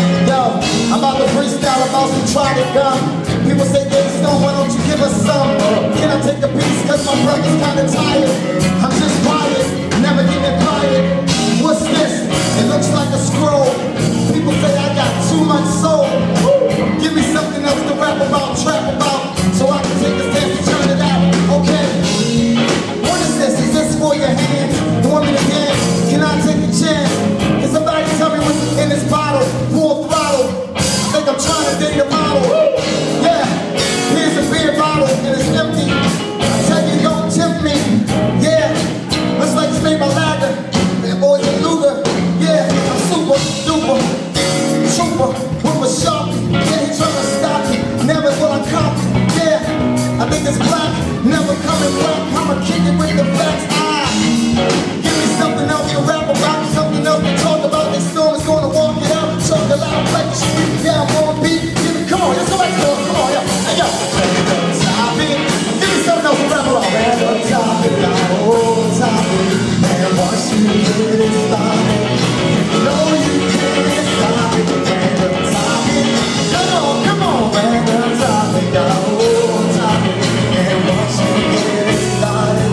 Yo, I'm about to freestyle about some trodden gum. People say, Destorm, why don't you give us some? Can I take a piece? Cause my brother's kinda tired. I'm just quiet, never getting quiet. What's this? It looks like a scroll. People say I got too much soul. Give me something else to rap about, trap about, so I can take this dance and turn it out. Okay. What is this? Is this for your hands? You want me to dance? Can I take a chance? Can somebody tell me what's in this bottle? Full throttle. I think I'm trying to date a model. Yeah. Here's a beer bottle and it's empty. I tell you, don't tempt me. Yeah. Looks like it's made by lager. That boy's a Luger. Yeah. I'm super duper trooper with a sharpie. Yeah, he trying to stop me. Never will I copy. Yeah. I think it's black. Never coming back. I'ma kick it with the facts. Give me something else to rap about, something else to talk about. Destorm is gonna walk it out, talk it loud like the street. Yeah, I'm on beat. Give me, come on, yeah, somebody go, come on, yeah. Hey, yo, topic. Give me something else to rap about. Random topic, oh, topic. Man, once you get it started, you know you can't stop it. Random topic. Come on, random topic, oh, topic. And once you get it started,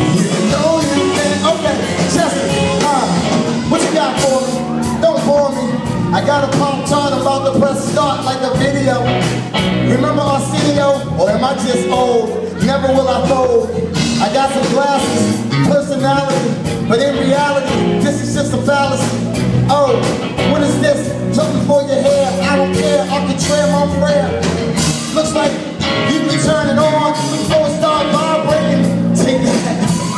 what you got for me? Don't bore me. I got a Pop-Tart about to press start like a video. Remember Arsenio? Or am I just old? Never will I fold. I got some glasses, personality, but in reality, this is just a fallacy. Oh, what is this? Something for your hair? I don't care. I can trim on prayer. Looks like you can turn it on before it start vibrating. Take that.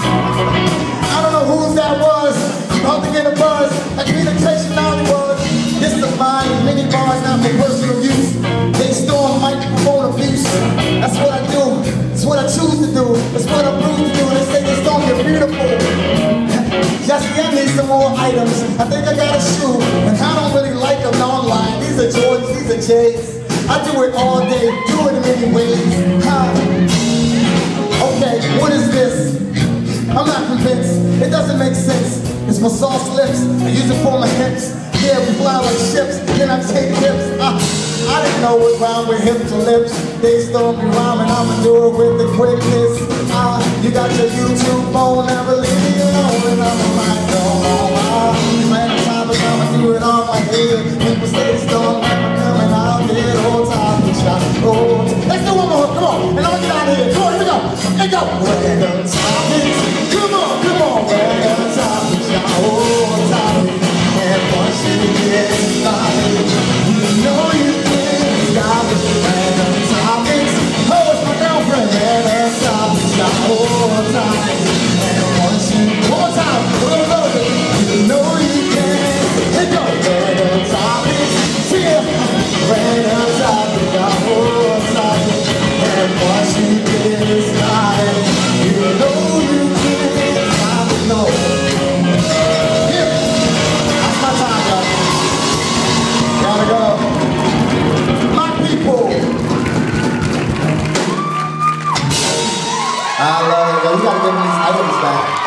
I don't know who that was. About to get a buzz. A communication Hollywood. This is mine. Many bars not for personal use. Destorm microphone abuse. That's what I do. It's what I choose to do. It's what I'm proved to do. They say Destorm, you're beautiful. Jesse, I need some more items. I think I got a shoe, and I don't really like them online. These are Jordans. These are J's. I do it all day. Do it in many ways. Okay, what is this? I'm not convinced. It doesn't make sense. It's for sauce lips. I use it for my hips. Yeah, we fly like ships. Then I take tips. I didn't know what rhyme with hips or lips. Destorm be rhyming. I'ma do it with the quickness. You got your YouTube phone, never leave me alone. And I'm a mic go on. Man, time is I'ma do it on my head. People say Destorm never coming out there. Old time to shot. Let's do one more. Come on. And I'm gonna get out of here. Come on, here we go. Here we go. Random topics. Come on, random topics. Old topics. And once you get started, you know you can't stop it. Random topics. Oh, it's my girlfriend. Random topics. Old topics. And once you, one more time, you know you can't. Here go. Random topics. Yeah. Random topics. Old topics. And once you get started, you know you can't stop it. No. Here. That's my time, y'all. Gotta go. My people. I love it. You gotta give me these items back.